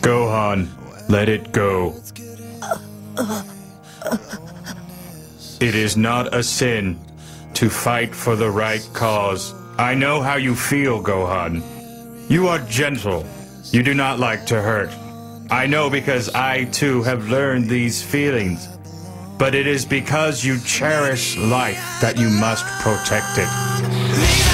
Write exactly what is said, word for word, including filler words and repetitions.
Gohan, let it go. It is not a sin to fight for the right cause. I know how you feel, Gohan. You are gentle. You do not like to hurt. I know because I, too, have learned these feelings. But it is because you cherish life that you must protect it.